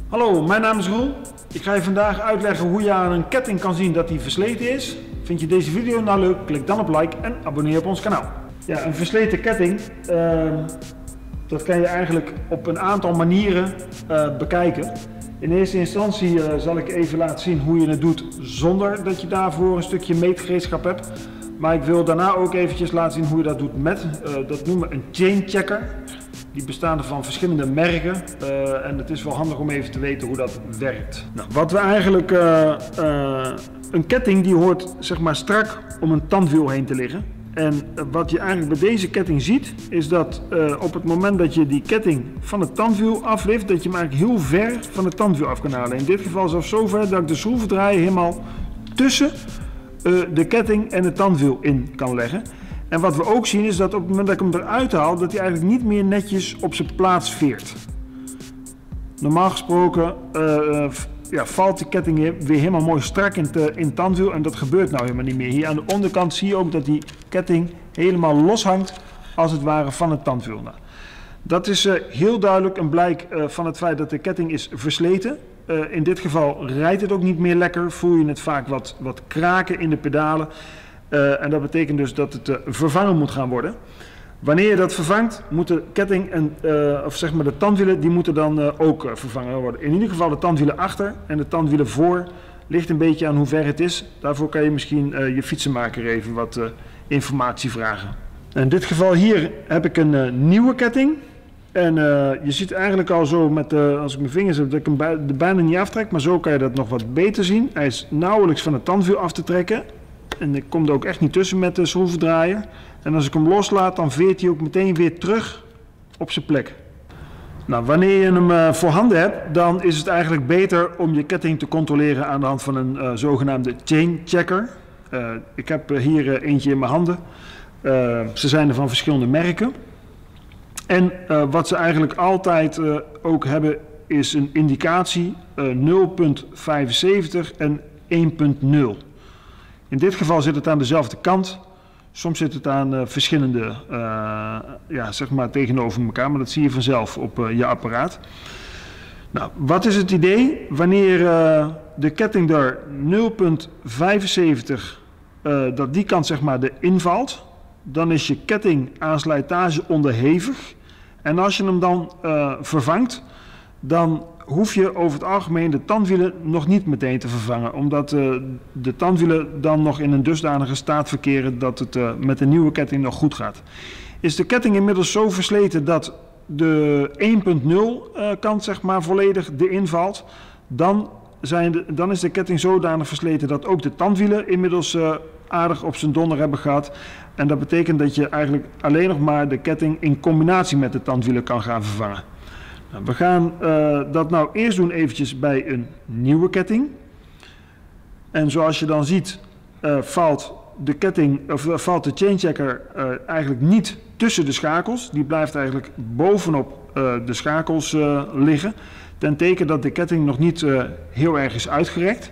Hallo, mijn naam is Roel. Ik ga je vandaag uitleggen hoe je aan een ketting kan zien dat die versleten is. Vind je deze video nou leuk? Klik dan op like en abonneer op ons kanaal. Ja, een versleten ketting, dat kan je eigenlijk op een aantal manieren bekijken. In eerste instantie zal ik even laten zien hoe je het doet zonder dat je daarvoor een stukje meetgereedschap hebt. Maar ik wil daarna ook eventjes laten zien hoe je dat doet met, dat noemen we een chain checker. Die bestaan van verschillende merken en het is wel handig om even te weten hoe dat werkt. Nou, wat we eigenlijk, een ketting die hoort zeg maar strak om een tandwiel heen te liggen. En wat je eigenlijk bij deze ketting ziet, is dat op het moment dat je die ketting van het tandwiel aflift, dat je hem eigenlijk heel ver van het tandwiel af kan halen. In dit geval zelfs zo ver dat ik de schroevendraaier helemaal tussen de ketting en het tandwiel in kan leggen. En wat we ook zien is dat op het moment dat ik hem eruit haal, dat hij eigenlijk niet meer netjes op zijn plaats veert. Normaal gesproken valt de ketting weer helemaal mooi strak in het tandwiel en dat gebeurt nou helemaal niet meer. Hier aan de onderkant zie je ook dat die ketting helemaal los hangt als het ware van het tandwiel. Nou, dat is heel duidelijk een blijk van het feit dat de ketting is versleten. In dit geval rijdt het ook niet meer lekker, voel je het vaak wat kraken in de pedalen. En dat betekent dus dat het vervangen moet gaan worden. Wanneer je dat vervangt, moet de ketting en de tandwielen die moeten dan ook vervangen worden. In ieder geval de tandwielen achter en de tandwielen voor ligt een beetje aan hoe ver het is. Daarvoor kan je misschien je fietsenmaker even wat informatie vragen. In dit geval hier heb ik een nieuwe ketting. En je ziet eigenlijk al zo met als ik mijn vingers heb dat ik hem er bijna niet aftrek, maar zo kan je dat nog wat beter zien. Hij is nauwelijks van het tandwiel af te trekken. En ik kom er ook echt niet tussen met de schroevendraaier. En als ik hem loslaat, dan veert hij ook meteen weer terug op zijn plek. Nou, wanneer je hem voorhanden hebt, dan is het eigenlijk beter om je ketting te controleren aan de hand van een zogenaamde chain checker. Ik heb hier eentje in mijn handen. Ze zijn er van verschillende merken. En wat ze eigenlijk altijd ook hebben, is een indicatie 0,75 en 1,0. In dit geval zit het aan dezelfde kant. Soms zit het aan verschillende, zeg maar tegenover elkaar, maar dat zie je vanzelf op je apparaat. Nou, wat is het idee? Wanneer de ketting er 0,75, dat die kant zeg maar erin valt, dan is je ketting aan slijtage onderhevig. En als je hem dan vervangt, dan hoef je over het algemeen de tandwielen nog niet meteen te vervangen. Omdat de tandwielen dan nog in een dusdanige staat verkeren dat het met de nieuwe ketting nog goed gaat. Is de ketting inmiddels zo versleten dat de 1,0 kant zeg maar volledig erin valt, dan is de ketting zodanig versleten dat ook de tandwielen inmiddels aardig op zijn donder hebben gehad. En dat betekent dat je eigenlijk alleen nog maar de ketting in combinatie met de tandwielen kan gaan vervangen. Nou, we gaan dat nou eerst doen eventjes bij een nieuwe ketting. En zoals je dan ziet valt de chainchecker eigenlijk niet tussen de schakels. Die blijft eigenlijk bovenop de schakels liggen. Ten teken dat de ketting nog niet heel erg is uitgerekt.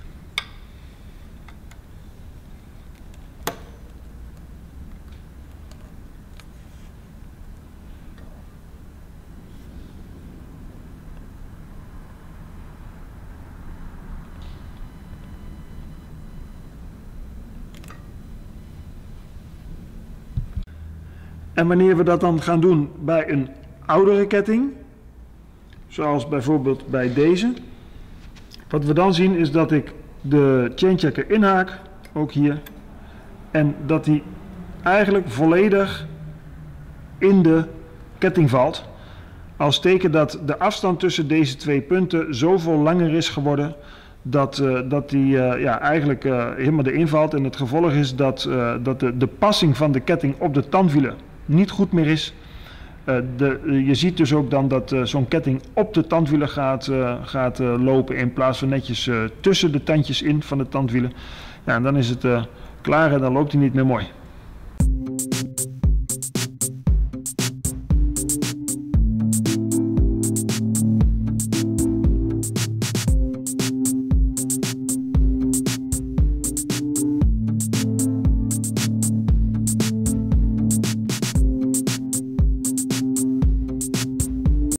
En wanneer we dat dan gaan doen bij een oudere ketting, zoals bijvoorbeeld bij deze, wat we dan zien is dat ik de chainchecker inhaak, ook hier, en dat die eigenlijk volledig in de ketting valt. Als teken dat de afstand tussen deze twee punten zoveel langer is geworden dat die eigenlijk helemaal erin valt. En het gevolg is dat de passing van de ketting op de tandwielen niet goed meer is. Je ziet dus ook dan dat zo'n ketting op de tandwielen gaat lopen in plaats van netjes tussen de tandjes in van de tandwielen. Ja, en dan is het klaar en dan loopt hij niet meer mooi.